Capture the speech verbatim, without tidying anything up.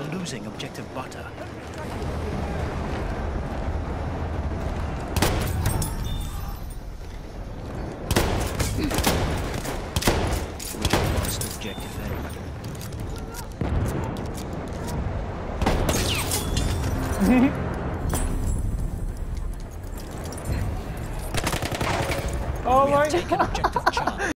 are losing objective butter. We have lost objective A. Oh We my have taken objective Charlie.